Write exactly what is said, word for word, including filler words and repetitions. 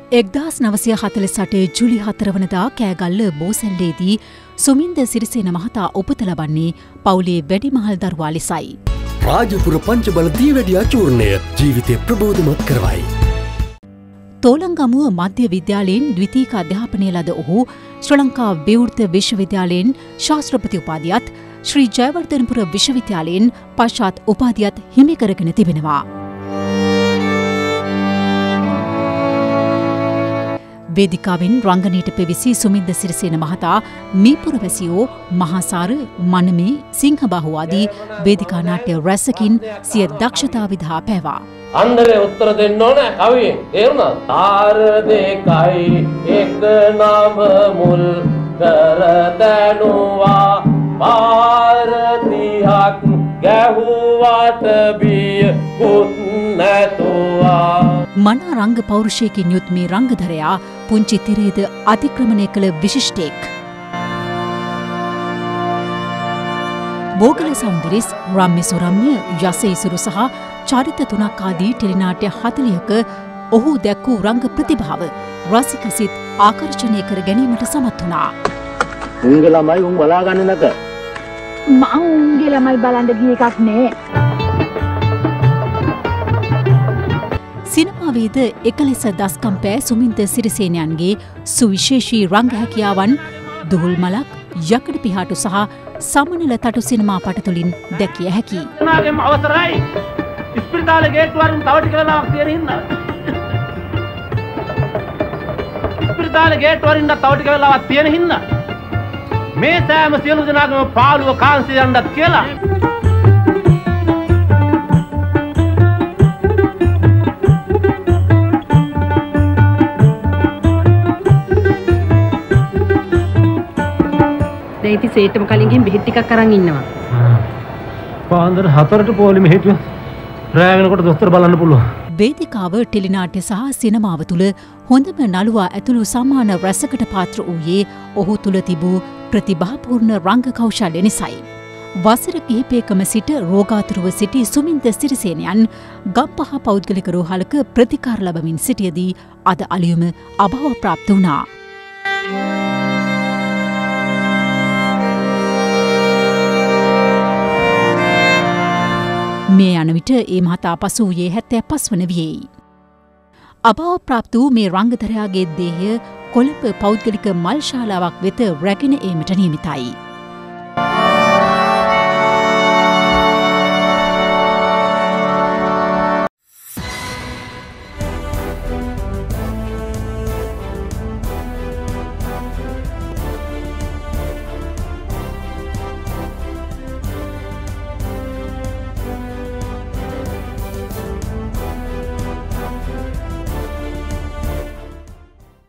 එක්දාස් නවසිය හතළිස් අටේ ජුලි හතර වනදා කෑගල්ල බෝසැල්ලේදී සුමින්ද සිරිසේන මහතා උපත ලබන්නේ පවුලේ වැඩිමහල් දරුවා ලෙසයි. රාජපුර පංචබල දීවැඩියා චූර්ණය ජීවිතය ප්‍රබෝධමත් කරවයි. තෝලංගමුව මධ්‍ය විද්‍යාලයෙන් ද්විතීක අධ්‍යාපනය ලද ඔහු ශ්‍රී ලංකා විවෘත විශ්වවිද්‍යාලයෙන් ශාස්ත්‍රපති උපාධියත් ශ්‍රී ජයවර්ධනපුර විශ්වවිද්‍යාලයෙන් පශ්චාත් උපාධියත් හිමි කරගෙන තිබෙනවා. වේදිකාවෙන් රංගනයට පෙවිසි සුමින්ද සිරිසේන මහතා මීපුරවැසියෝ මහාසාර මනමේ සිංහබාහු ආදී වේදිකා නාට්‍ය රැසකින් සිය දක්ෂතා විදහා පැවා. අන්දරේ උත්තර දෙන්න ඕන කවියෙන් තේරුණා? තාර දෙකයි එක නම මුල් කර දනුවා පාර තිහක් ගැහුවට බිය කුත් නැතුවා. මනා රංග පෞරුෂයකින් යුත් මේ රංගධරයා පුංචි තිරේද අතික්‍රමණය කළ විශිෂ්ටයෙක්. බෝගල සෞන්දරිස්, රම්‍ය සුරම්‍ය, යස ඉසුරු සහ චරිත තුනක් ආදී ටෙලිනාට්‍ය හතළිහක ඔහු දැක්වූ රංග ප්‍රතිභාව රසික සිත් ආකර්ෂණය කර ගැනීමට සමත් වුණා. උන්ගේ ළමයි උන් බලාගන්නේ නැත. මම උන්ගේ ළමයි බලන්න ගිය එකක් නෑ. සිනමාවේද එකලෙස දස්කම් පෑ සුමින්ද සිරිසේනයන්ගේ සුවිශේෂී රංග හැකියාවන් දුහුල් මලක්, යකඩ පිහාටු සහ සමනල තටු සිනමා පට තුළින් දැකිය හැකි. නාගෙම අවසරයි. ඉස්පිරිතාලේ ගේට්ටු වරින් තව ටික වෙලාවක් තියෙන හින්දා. ඉස්පිරිතාලේ ගේට්ටු වරින් තව ටික වෙලාවක් තියෙන හින්දා. මේ සෑම සියලු දෙනාගම පාළුව කාන්සිය යන්නත් කියලා. ඉතින් සේටම කලින් ගිහින් බෙහෙත් ටිකක් අරන් ඉන්නවා. පාන්දර හතරට පොලිමේ හිටියොත් රෑ වෙනකොට දොස්තර බලන්න පුළුවන්. වේදිකාව ටෙලිනාට්‍ය සහ සිනමාව තුළ හොඳම නළුවා ඇතුළු සමාන රැසකට පාත්‍ර වූයේ ඔහු තුළ තිබූ ප්‍රතිභාපූර්ණ රංග කෞශල්‍ය නිසයි. වසර කිහිපයකම සිට රෝගාතුරව සිටි සුමින්ද සිරිසේනයන් ගම්පහ පෞද්ගලික රෝහලක ප්‍රතිකාර ලබමින් සිටියදී අද අලියුම අභාව ප්‍රාප්ත වුණා. මේ යන විට ඒ මහතා පසු වූයේ හැත්තෑ පස් වන වියෙයි. අභාව ප්‍රාප්ත වූ මේ රංගධරයාගේ දේහය කොළඹ පෞද්ගලික මල් ශාලාවක් වෙත රැගෙන ඒමට නියමිතයි.